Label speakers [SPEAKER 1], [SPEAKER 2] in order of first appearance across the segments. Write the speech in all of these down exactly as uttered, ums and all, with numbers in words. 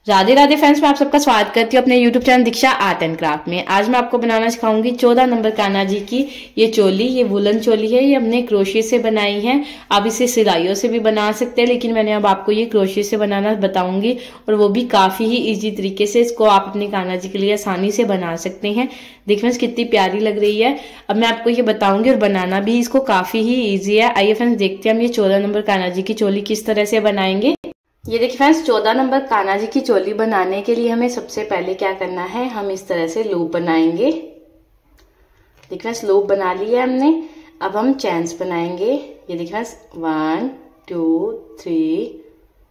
[SPEAKER 1] Radhe Radhe friends, मैं आप सबका स्वागत करती हूँ अपने YouTube channel Diksha art and craft में। आज मैं आपको बनाना सिखाऊंगी चौदह नंबर कान्हा जी की ये चोली। ये वुलन चोली है, ये हमने क्रोशिया से बनाई है। आप इसे सिलाइयों से भी बना सकते हैं, लेकिन मैंने अब आपको ये क्रोशिया से बनाना बताऊंगी, और वो भी काफी ही इजी तरीके से। इसको आप अपने कान्हा जी के लिए आसानी से बना सकते हैं। देखिए फ्रेंड्स कितनी प्यारी लग रही है। अब मैं आपको ये बताऊंगी, और बनाना भी इसको काफी ही ईजी है। आइए फ्रेंड्स देखते हैं हम ये चौदह नंबर कान्हा जी की चोली किस तरह से बनाएंगे। ये देखिए फ्रेंड्स, चौदह नंबर कान्हा जी की चोली बनाने के लिए हमें सबसे पहले क्या करना है, हम इस तरह से लूप बनाएंगे। देखिए फ्रेंड्स, लूप बना लिया हमने। अब हम चैन्स बनाएंगे। ये देखिए friends, one two three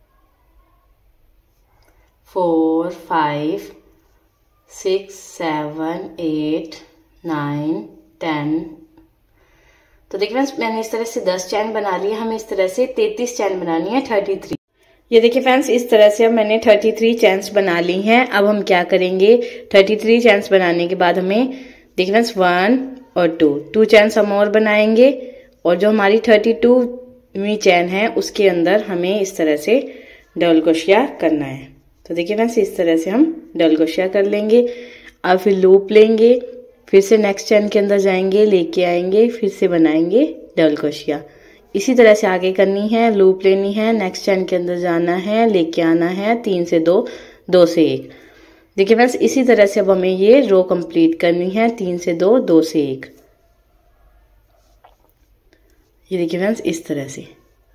[SPEAKER 1] four five six seven eight nine ten. तो देखिए फ्रेंड्स, मैंने इस तरह से दस चैन बना लिए। हमें इस तरह से तैतीस चैन बनानी है, थर्टी थ्री। ये देखिए फ्रेंड्स, इस तरह से अब मैंने तैंतीस चैन्स बना ली हैं। अब हम क्या करेंगे, तैंतीस चैन्स बनाने के बाद हमें देखिए फ्रेंड्स वन और टू टू चैन्स हम और बनाएंगे, और जो हमारी बत्तीसवीं चैन है उसके अंदर हमें इस तरह से डबल क्रोशिया करना है। तो देखिए फ्रेंड्स, इस तरह से हम डबल क्रोशिया कर लेंगे। अब फिर लूप लेंगे, फिर से नेक्स्ट चैन के अंदर जाएंगे, लेके आएंगे, फिर से बनाएंगे डबल क्रोशिया। इसी तरह से आगे करनी है। लूप लेनी है, नेक्स्ट चैन के अंदर जाना है, लेके आना है, तीन से दो, दो से एक। देखिए फ्रेंड्स, इसी तरह से अब हमें ये रो कंप्लीट करनी है, तीन से दो, दो से एक। ये देखिए फ्रेंड्स, इस तरह से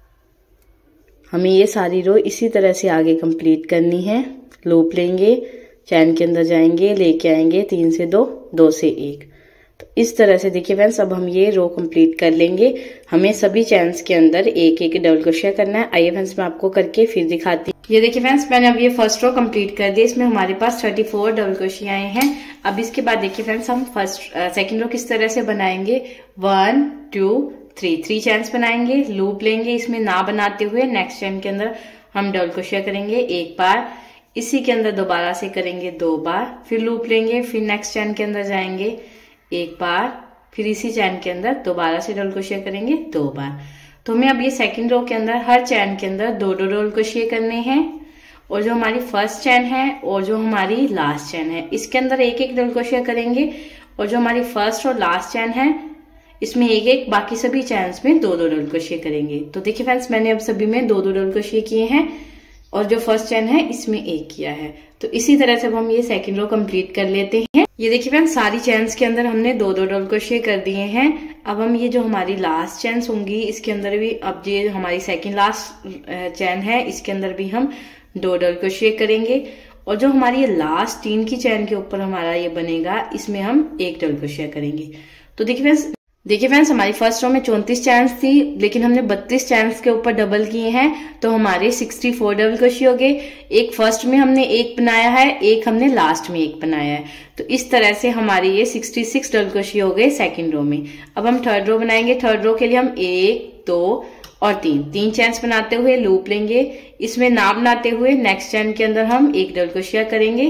[SPEAKER 1] हमें ये सारी रो इसी तरह से आगे कंप्लीट करनी है। लूप लेंगे, चैन के अंदर जाएंगे, लेके आएंगे, तीन से दो, दो से एक। तो इस तरह से देखिए फ्रेंड्स, अब हम ये रो कंप्लीट कर लेंगे। हमें सभी चैन्स के अंदर एक एक डबल क्रोशिया करना है। आइए फ्रेंड्स, मैं आपको करके फिर दिखाती हूँ। ये देखिए फ्रेंड्स, मैंने अब ये फर्स्ट रो कंप्लीट कर दी। इसमें हमारे पास चौंतीस डबल क्रोशियाएं हैं। अब इसके बाद देखिए फ्रेंड्स, हम फर्स्ट सेकंड रो किस तरह से बनाएंगे। One two three three chains बनाएंगे, लूप लेंगे, इसमें ना बनाते हुए नेक्स्ट चैन के अंदर हम डबल क्रोशिया करेंगे एक बार, इसी के अंदर दोबारा से करेंगे दो बार, फिर लूप लेंगे, फिर नेक्स्ट चैन के अंदर जाएंगे एक बार, फिर इसी चैन के अंदर दोबारा से डबल क्रोशिया करेंगे दो बार। तो हमें अब ये सेकंड रो के अंदर हर चैन के अंदर दो दो डबल क्रोशिया करने हैं, और जो हमारी फर्स्ट चैन है और जो हमारी लास्ट चैन है इसके अंदर एक एक डबल क्रोशिया करेंगे, और जो हमारी फर्स्ट और लास्ट चैन है इसमें एक एक, बाकी सभी चैन्स में दो दो डबल क्रोशिया करेंगे। तो देखिए फ्रेंड्स, मैंने अब सभी में दो दो डबल क्रोशिया किए हैं, और जो फर्स्ट चैन है इसमें एक किया है। तो इसी तरह से अब हम ये सेकंड रो कंप्लीट कर लेते हैं। ये देखिए फ्रेंड्स, सारी चैन्स के अंदर हमने दो दो डबल क्रोशिया कर दिए हैं। अब हम ये जो हमारी लास्ट चैन्स होंगी इसके अंदर भी, अब ये हमारी सेकंड लास्ट चैन है इसके अंदर भी हम दो डबल क्रोशिया करेंगे, और जो हमारी ये लास्ट तीन की चैन के ऊपर हमारा ये बनेगा इसमें हम एक डबल क्रोशिया करेंगे। तो देखिए फ्रेंड्स देखिए फ्रेंड्स हमारी फर्स्ट रो में चौंतीस चैन्स थी, लेकिन हमने बत्तीस चैन्स के ऊपर डबल किए हैं, तो हमारे चौंसठ डबल क्रोशिया हो गए। एक फर्स्ट में हमने एक बनाया है, एक हमने लास्ट में एक बनाया है। तो इस तरह से हमारे ये छियासठ डबल क्रोशिया हो गए सेकंड रो में। अब हम थर्ड रो बनाएंगे। थर्ड रो के लिए हम एक, दो और तीन तीन चैन्स बनाते हुए लूप लेंगे, इसमें ना बनाते हुए नेक्स्ट चैन के अंदर हम एक डबल क्रोशिया करेंगे।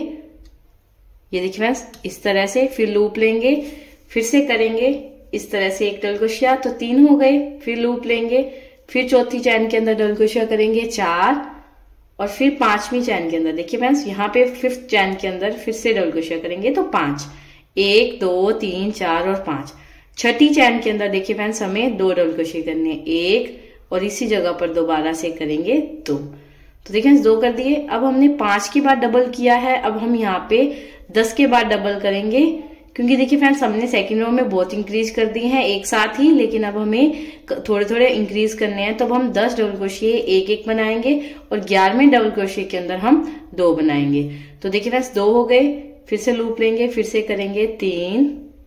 [SPEAKER 1] ये देखिए फ्रेंड्स, इस तरह से, फिर लूप लेंगे, फिर से करेंगे इस तरह से एक डबल क्रोशिया, तो तीन हो गए। फिर लूप लेंगे, फिर चौथी चैन के अंदर डबल क्रोशिया करेंगे चार, और फिर पांचवी चैन के अंदर देखिए फ्रेंड्स, यहाँ पे फिफ्थ चैन के अंदर फिर से डबल क्रोशिया करेंगे तो पांच, एक दो तीन चार और पांच। छठी चैन के अंदर देखिए फ्रेंड्स, हमें दो डबल क्रोशिया करने हैं, एक, और इसी जगह पर दोबारा से करेंगे दो। तो देखिए दो कर दिए। अब हमने पांच की बार डबल किया है, अब हम यहाँ पे दस के बाद डबल करेंगे, क्योंकि देखिए फ्रेंड्स हमने सेकंड रो में बहुत इंक्रीज कर दिए हैं एक साथ ही, लेकिन अब हमें थोड़े थोड़े इंक्रीज करने हैं। तो अब हम दस डबल क्रोशिया एक एक बनाएंगे, और ग्यारहवें डबल क्रोशिया के अंदर हम दो बनाएंगे। तो देखिए फ्रेंड्स, दो हो गए। फिर से लूप लेंगे, फिर से करेंगे तीन,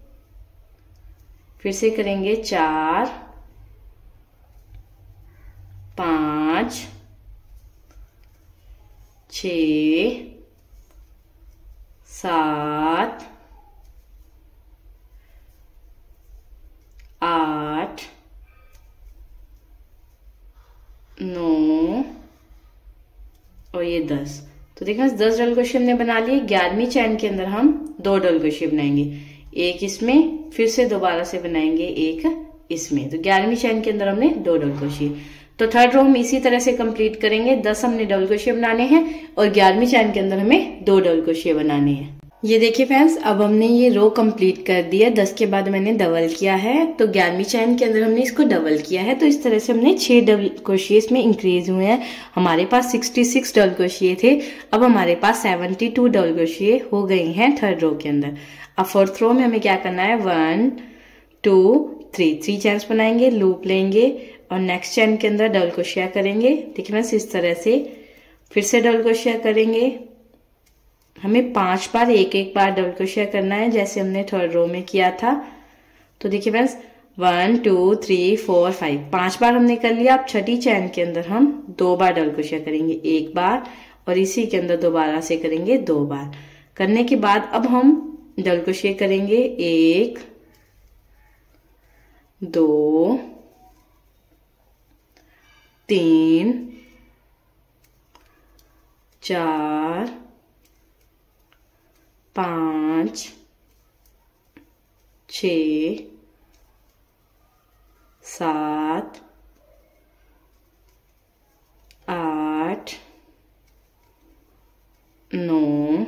[SPEAKER 1] फिर से करेंगे चार, पांच, छ, सात, आठ, नौ और ये दस। तो देखिए दस डबल क्रोशिया हमने बना लिए। ग्यारहवीं चैन के अंदर हम दो डबल क्रोशिया बनाएंगे, एक इसमें, फिर से दोबारा से बनाएंगे एक इसमें। तो ग्यारहवीं चैन के अंदर हमने दो डबल क्रोशिया। तो थर्ड रो हम इसी तरह से कंप्लीट करेंगे। दस हमने डबल क्रोशिया बनाने हैं और ग्यारहवीं चैन के अंदर हमें दो डबल क्रोशिया बनाने हैं। ये देखिए फ्रेंड्स, अब हमने ये रो कंप्लीट कर दिया। दस के बाद मैंने डबल किया है, तो ग्यारहवीं चैन के अंदर हमने इसको डबल किया है। तो इस तरह से हमने छह डबल क्रोशिया इसमें इंक्रीज हुए हैं। हमारे पास छियासठ डबल क्रोशिया थे, अब हमारे पास बहत्तर डबल क्रोशिया हो गए हैं थर्ड रो के अंदर। अब फोर्थ रो में हमें क्या करना है, one two three three chains बनाएंगे, लूप लेंगे और नेक्स्ट चैन के अंदर डबल क्रोशिया करेंगे। देखिए फ्रेंड्स, इस तरह से फिर से डबल क्रोशिया करेंगे। हमें पांच बार एक एक बार डबल क्रोशिया करना है, जैसे हमने थर्ड रो में किया था। तो देखिए friends, one two three four five, पांच बार हमने कर लिया। अब छठी चैन के अंदर हम दो बार डबल क्रोशिया करेंगे, एक बार और इसी के अंदर दोबारा से करेंगे दो बार। करने के बाद अब हम डबल क्रोशिया करेंगे, एक दो तीन चार पांच छ सात आठ नौ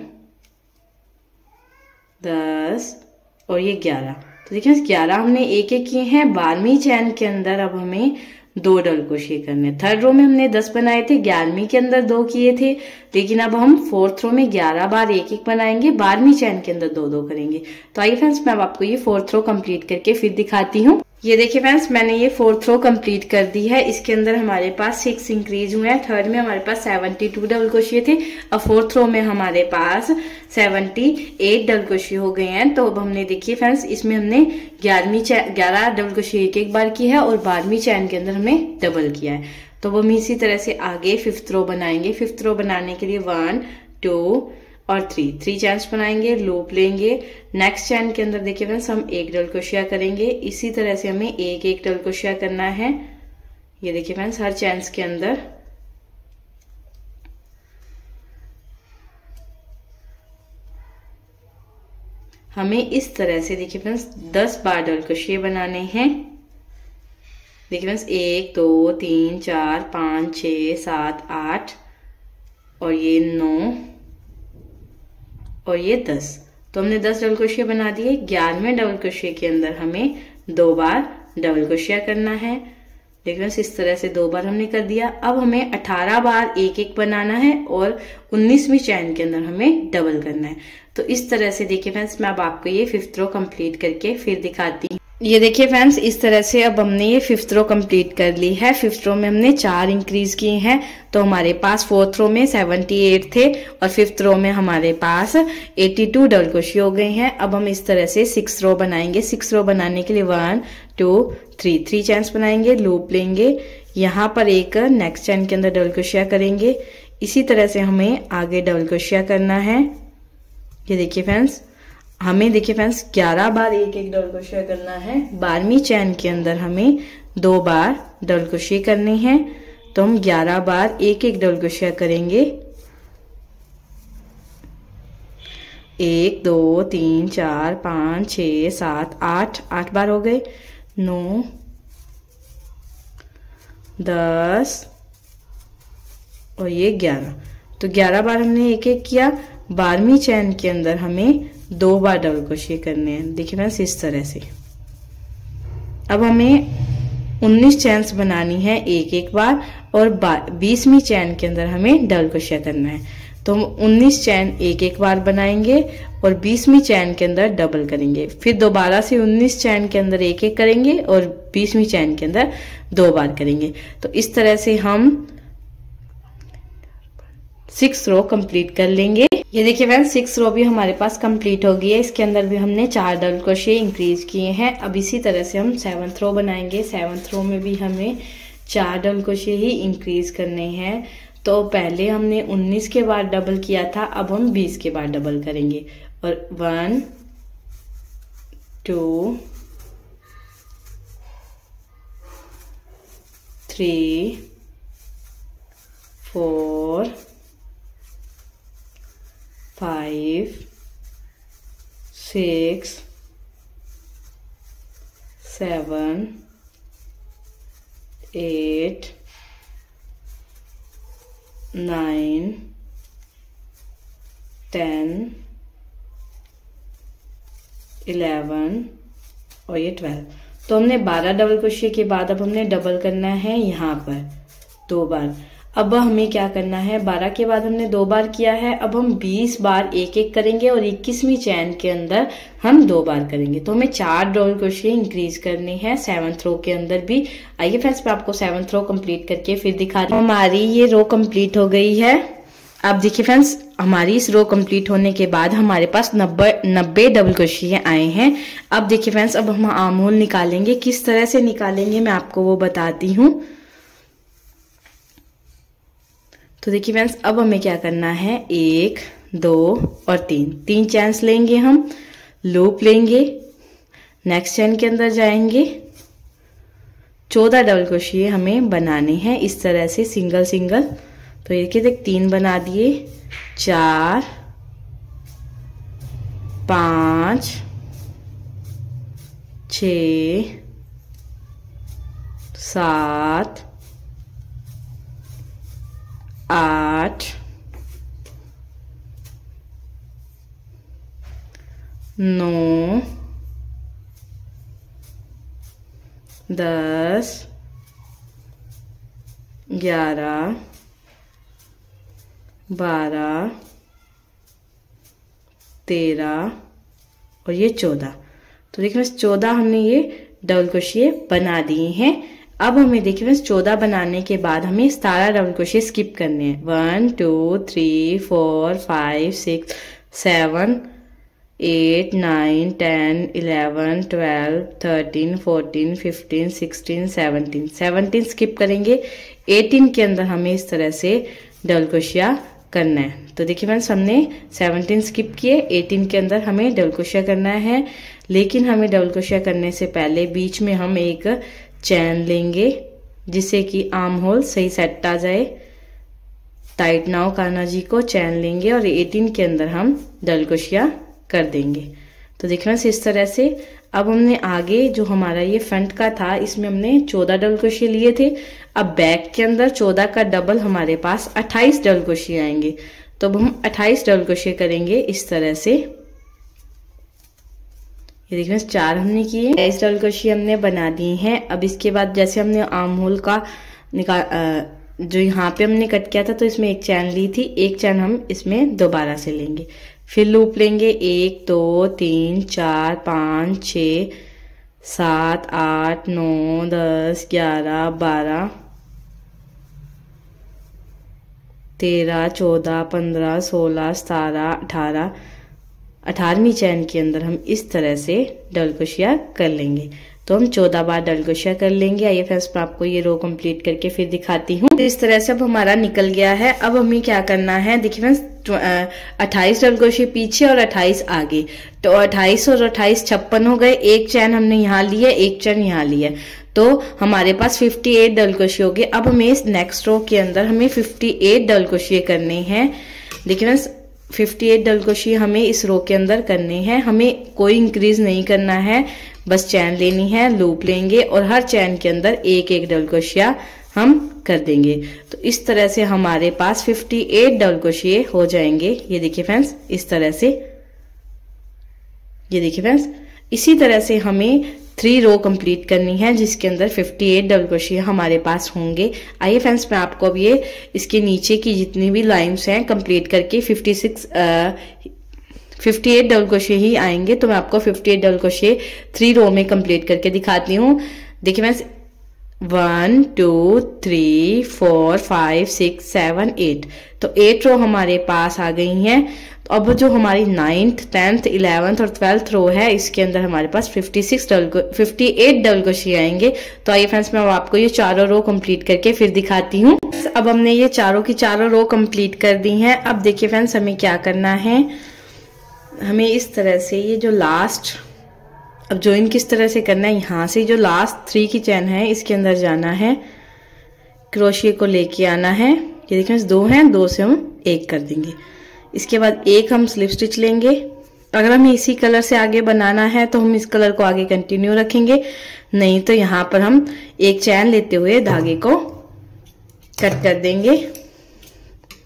[SPEAKER 1] दस और ये ग्यारह। तो देखिए ग्यारह हमने एक एक किए हैं। बारहवीं चैन के अंदर अब हमें दो डबल क्रोशिया करने। थर्ड रो में हमने दस बनाए थे, ग्यारहवीं के अंदर दो किए थे, लेकिन अब हम फोर्थ रो में ग्यारह बार एक एक बनाएंगे, बारहवीं चैन के अंदर दो दो करेंगे। तो आइए फ्रेंड्स, मैं अब आपको ये फोर्थ रो कंप्लीट करके फिर दिखाती हूँ। ये देखिए फ्रेंड्स, मैंने ये फोर्थ रो कंप्लीट कर दी है। इसके अंदर हमारे पास सिक्स इंक्रीज हुए हैं। थर्ड में हमारे पास बहत्तर डबल क्रोशिया थे, अब फोर्थ रो में हमारे पास अठहत्तर डबल क्रोशिया हो गए हैं। तो अब हमने देखिए फ्रेंड्स, इसमें हमने ग्यारहवीं ग्यारह डबल क्रोशिया एक एक बार की है और बारहवीं चैन के अंदर हमने डबल किया है। तो वो हम इसी तरह से आगे फिफ्थ रो बनाएंगे। फिफ्थ रो बनाने के लिए वन टू और थ्री थ्री चैन्स बनाएंगे, लूप लेंगे। नेक्स्ट चैन के अंदर देखिए फ्रेंड्स, हम एक डबल क्रोशिया करेंगे। इसी तरह से हमें एक एक डबल क्रोशिया करना है। ये देखिए फ्रेंड्स, हर चैन्स के अंदर हमें इस तरह से देखिए फ्रेंड्स दस बार डबल क्रोशिया बनाने हैं। देखिए फ्रेंड्स, एक दो तीन चार पाँच छ सात आठ और ये नौ और ये दस। तो हमने दस डबल क्रोशिया बना दिए। ग्यारहवें डबल क्रोशिया के अंदर हमें दो बार डबल क्रोशिया करना है। देखिए इस तरह से दो बार हमने कर दिया। अब हमें अठारह बार एक एक बनाना है और उन्नीसवीं चैन के अंदर हमें डबल करना है। तो इस तरह से देखिए फ्रेंड्स, मैं अब आपको ये फिफ्थ रो कंप्लीट करके फिर दिखाती हूँ। ये देखिए फ्रेंड्स, इस तरह से अब हमने ये फिफ्थ रो कंप्लीट कर ली है। फिफ्थ रो में हमने चार इंक्रीज किए हैं। तो हमारे पास फोर्थ रो में अठहत्तर थे और फिफ्थ रो में हमारे पास बयासी डबल क्रोशिया हो गए हैं। अब हम इस तरह से सिक्स रो बनाएंगे। सिक्स रो बनाने के लिए one two three three chains बनाएंगे, लूप लेंगे। यहाँ पर एक नेक्स्ट चैन के अंदर डबल क्रोशिया करेंगे। इसी तरह से हमें आगे डबल क्रोशिया करना है। ये देखिए फ्रेंड्स, हमें देखिए फ्रेंड्स ग्यारह बार एक एक डबल क्रोशिया करना है। बारहवीं चैन के अंदर हमें दो बार डबल क्रोशिया करने हैं। तो हम ग्यारह बार एक एक डबल क्रोशिया करेंगे। एक दो तीन चार पाँच छ सात आठ आठ बार हो गए, नौ दस और ये ग्यारह। तो ग्यारह बार हमने एक एक किया। बारहवीं चैन के अंदर हमें दो बार डबल क्रोशिया करने हैं। देखिए फ्रेंड्स, इस तरह से। अब हमें उन्नीस चैन्स बनानी है एक एक बार और बीसवीं चैन के अंदर हमें डबल क्रोशिया करना है। तो हम उन्नीस चैन एक एक बार बनाएंगे और बीसवीं चैन के अंदर डबल करेंगे। फिर दोबारा से उन्नीस चैन के अंदर एक एक करेंगे और बीसवीं चैन के अंदर दो बार करेंगे। तो इस तरह से हम सिक्स रो कंप्लीट कर लेंगे। ये देखिए फ्रेंड्स, सिक्स रो भी हमारे पास कंप्लीट हो गई है। इसके अंदर भी हमने चार डबल क्रोशिया इंक्रीज किए हैं। अब इसी तरह से हम सेवंथ रो बनाएंगे। सेवंथ रो में भी हमें चार डबल क्रोशिया ही इंक्रीज करने हैं। तो पहले हमने उन्नीस के बाद डबल किया था, अब हम बीस के बाद डबल करेंगे। और one two three four five six seven eight nine, ten, eleven और ये ट्वेल्व। तो हमने बारह डबल क्रोशिया के बाद अब हमने डबल करना है यहाँ पर दो बार। अब हमें क्या करना है, बारह के बाद हमने दो बार किया है, अब हम बीस बार एक एक करेंगे और इक्कीसवीं चैन के अंदर हम दो बार करेंगे। तो हमें चार डबल क्रोशिया इंक्रीज करने हैं सेवंथ रो के अंदर भी। आइए फ्रेंड्स मैं आपको सेवंथ रो कंप्लीट करके फिर दिखा रही हूँ। हमारी ये रो कंप्लीट हो गई है। अब देखिए फ्रेंड्स, हमारी इस रो कंप्लीट होने के बाद हमारे पास नब्बे नब्बे डबल क्रोशिया आए हैं। अब देखिए फ्रेंड्स, अब हम आर्म होल निकालेंगे। किस तरह से निकालेंगे मैं आपको वो बताती हूँ। तो देखिए फ्रेंड्स, अब हमें क्या करना है, एक, दो और तीन, तीन चैन्स लेंगे हम, लूप लेंगे, नेक्स्ट चैन के अंदर जाएंगे, चौदह डबल क्रोशिया हमें बनाने हैं इस तरह से सिंगल सिंगल। तो ये देखिए तीन बना दिए, चार, पांच, छ, सात, आठ, नौ, दस, ग्यारह, बारह, तेरह और ये चौदह। तो देखिए चौदह हमने ये डबल क्रोशिया बना दिए हैं। अब हमें देखिए चौदह बनाने के बाद हमें सतारह डबल क्रोशिया स्किप करने हैं। One, two, three, four, five, six, seven, eight, nine, ten, eleven, twelve, thirteen, fourteen, fifteen, sixteen, seventeen, seventeen skip करेंगे। एटीन के अंदर हमें इस तरह से डबल क्रोशिया करना है। तो देखिए फ्रेंड्स, हमने सेवनटीन स्किप किए, एटीन के अंदर हमें डबल क्रोशिया करना है। लेकिन हमें डबल क्रोशिया करने से पहले बीच में हम एक चैन लेंगे जिससे कि आर्म होल सही सेट आ जाए, टाइट ना हो कान्हा जी को। चैन लेंगे और एटीन के अंदर हम डबल क्रोशिया कर देंगे। तो देखना इस तरह से। अब हमने आगे जो हमारा ये फ्रंट का था इसमें हमने चौदह डबल क्रोशिया लिए थे। अब बैक के अंदर चौदह का डबल हमारे पास अट्ठाईस डबल क्रोशिया आएंगे। तो अब हम अट्ठाईस डबल क्रोशिया करेंगे इस तरह से। ये देखिए चार हमने किए, अट्ठाईस डबल क्रोशिया हमने बना दिए हैं। अब इसके बाद जैसे हमने आर्म होल का निकाल जो यहाँ पे हमने कट किया था तो इसमें एक चैन ली थी, एक चैन हम इसमें दोबारा से लेंगे, फिर लूप लेंगे। एक, दो, तीन, चार, पाँच, छ, सात, आठ, नौ, दस, ग्यारह, बारह, तेरह, चौदह, पंद्रह, सोलह, सतारह, अठारह, अठारहवीं चैन के अंदर हम इस तरह से डबल क्रोशिया कर लेंगे। तो हम चौदह बार डबल क्रोशिया कर लेंगे। आइए फ्रेंड्स मैं आपको ये रो कंप्लीट करके फिर दिखाती हूँ। इस तरह से अब हमारा निकल गया है। अब हमें क्या करना है, देखिए फ्रेंड्स अट्ठाईस डबल क्रोशिया पीछे और अट्ठाईस आगे, तो अट्ठाईस और अट्ठाईस छप्पन हो गए। एक चैन हमने यहाँ ली है, एक चैन यहाँ ली है, तो हमारे पास अट्ठावन डबल क्रोशिया हो गए। अब हमें इस नेक्स्ट रो के अंदर हमें अट्ठावन डबल क्रोशिया करने हैं। देखिए फ्रेंड्स अट्ठावन डबल क्रोशिया हमें इस रो के अंदर करने हैं। हमें कोई इंक्रीज नहीं करना है, बस चैन लेनी है, लूप लेंगे और हर चैन के अंदर एक एक डबल क्रोशिया हम कर देंगे। तो इस तरह से हमारे पास अट्ठावन डबल क्रोशिया हो जाएंगे। ये देखिए फ्रेंड्स इस तरह से, ये देखिए फ्रेंड्स इसी तरह से हमें थ्री रो कंप्लीट करनी है जिसके अंदर अट्ठावन डबल क्रोशिया हमारे पास होंगे। आइए फ्रेंड्स मैं आपको अब ये इसके नीचे की जितनी भी लाइंस हैं कंप्लीट करके छप्पन अट्ठावन डबल क्रोशिया ही आएंगे। तो मैं आपको अट्ठावन डबल क्रोशिया थ्री रो में कंप्लीट करके दिखाती हूँ। देखिए friends one, two, three, four, five, six, seven, eight, तो एट रो हमारे पास आ गई हैं। तो अब जो हमारी नाइन्थ, टेंथ, इलेवेंथ और ट्वेल्थ रो है इसके अंदर हमारे पास छप्पन डबल अट्ठावन डबल क्रोशिया आएंगे। तो आइए फ्रेंड्स मैं आपको ये चारों रो कंप्लीट करके फिर दिखाती हूँ। अब हमने ये चारों की चारों रो कंप्लीट कर दी हैं। अब देखिए फ्रेंड्स हमें क्या करना है, हमें इस तरह से ये जो लास्ट, अब ज्वाइन किस तरह से करना है, यहाँ से जो लास्ट थ्री की चैन है इसके अंदर जाना है, क्रोशिया को लेके आना है। ये देखिए दो हैं, दो से हम एक कर देंगे। इसके बाद एक हम स्लिप स्टिच लेंगे। अगर हमें इसी कलर से आगे बनाना है तो हम इस कलर को आगे कंटिन्यू रखेंगे, नहीं तो यहाँ पर हम एक चैन लेते हुए धागे को कट कर देंगे।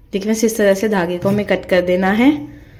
[SPEAKER 1] देखिए फ्रेंड्स इस तरह से धागे को हमें कट कर देना है।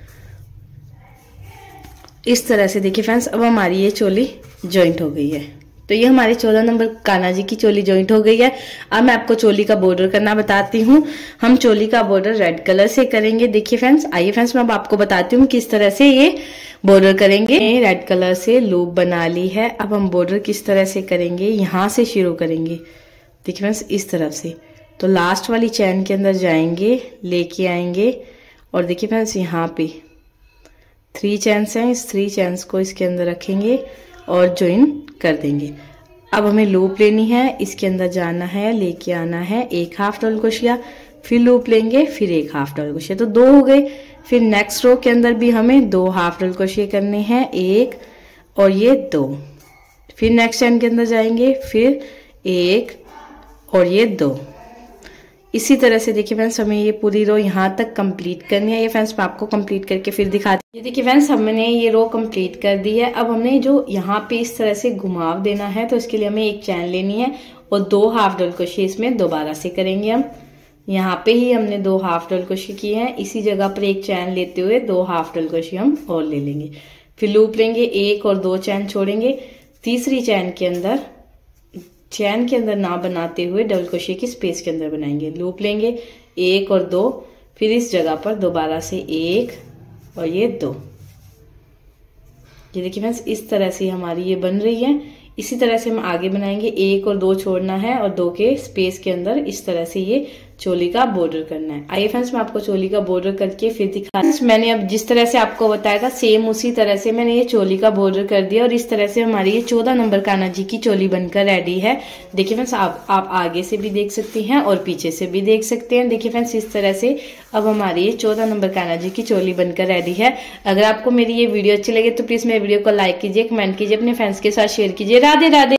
[SPEAKER 1] इस तरह से देखिए फ्रेंड्स अब हमारी ये चोली जॉइंट हो गई है। तो ये हमारी चौदह नंबर कान्हा जी की चोली जॉइंट हो गई है। अब मैं आपको चोली का बॉर्डर करना बताती हूँ। हम चोली का बॉर्डर रेड कलर से करेंगे। देखिए फ्रेंड्स, आइए फ्रेंड्स मैं अब आपको बताती हूँ किस तरह से ये बॉर्डर करेंगे। रेड कलर से लूप बना ली है। अब हम बॉर्डर किस तरह से करेंगे, यहाँ से शुरू करेंगे। देखिए फ्रेंड्स इस तरफ से, तो लास्ट वाली चैन के अंदर जाएंगे, लेके आएंगे और देखिए फ्रेंड्स यहाँ पे थ्री चैन्स हैं, इस थ्री चैन्स को इसके अंदर रखेंगे और ज्वाइन कर देंगे। अब हमें लूप लेनी है, इसके अंदर जाना है, लेके आना है, एक हाफ डबल क्रोशिया, फिर लूप लेंगे, फिर एक हाफ डबल क्रोशिया, तो दो हो गए। फिर नेक्स्ट रो के अंदर भी हमें दो हाफ डबल क्रोशिया करने हैं, एक और ये दो। फिर नेक्स्ट चैन के अंदर जाएंगे, फिर एक और ये दो। इसी तरह से देखिए फ्रेंड्स हमें ये पूरी रो यहाँ तक कंप्लीट करनी है। ये फ्रेंड्स मैं आपको कंप्लीट करके फिर दिखाती हूँ। ये देखिए फ्रेंड्स हमने ये रो कंप्लीट कर दी है। अब हमें जो यहाँ पे इस तरह से घुमाव देना है, तो इसके लिए हमें एक चैन लेनी है और दो हाफ डबल क्रोशिया इसमें दोबारा से करेंगे। हम यहाँ पे ही हमने दो हाफ डबल क्रोशिया किए हैं, इसी जगह पर एक चैन लेते हुए दो हाफ डबल क्रोशिया हम और ले लेंगे। फिर लूप लेंगे, एक और दो चैन छोड़ेंगे, तीसरी चैन के अंदर चैन के अंदर ना बनाते हुए डबल क्रोशिया की स्पेस के अंदर बनाएंगे। लूप लेंगे, एक और दो, फिर इस जगह पर दोबारा से एक और ये दो। ये देखिए फ्रेंड्स इस तरह से हमारी ये बन रही है। इसी तरह से हम आगे बनाएंगे, एक और दो छोड़ना है और दो के स्पेस के अंदर इस तरह से ये चोली का बॉर्डर करना है। आइए फ्रेंड्स मैं आपको चोली का बॉर्डर करके फिर दिखा। मैंने अब जिस तरह से आपको बताया था सेम उसी तरह से मैंने ये चोली का बॉर्डर कर दिया और इस तरह से हमारी ये चौदह नंबर कान्हा जी की चोली बनकर रेडी है। देखिए फ्रेंड्स आप आप आगे से भी देख सकती हैं और पीछे से भी देख सकते हैं। देखिए फ्रेंड्स इस तरह से अब हमारी ये चौदह नंबर कान्हा जी की चोली बनकर रेडी है। अगर आपको मेरी ये वीडियो अच्छी लगे तो प्लीज मेरे वीडियो को लाइक कीजिए, कमेंट कीजिए, अपने फ्रेंड्स के साथ शेयर कीजिए। राधे राधे।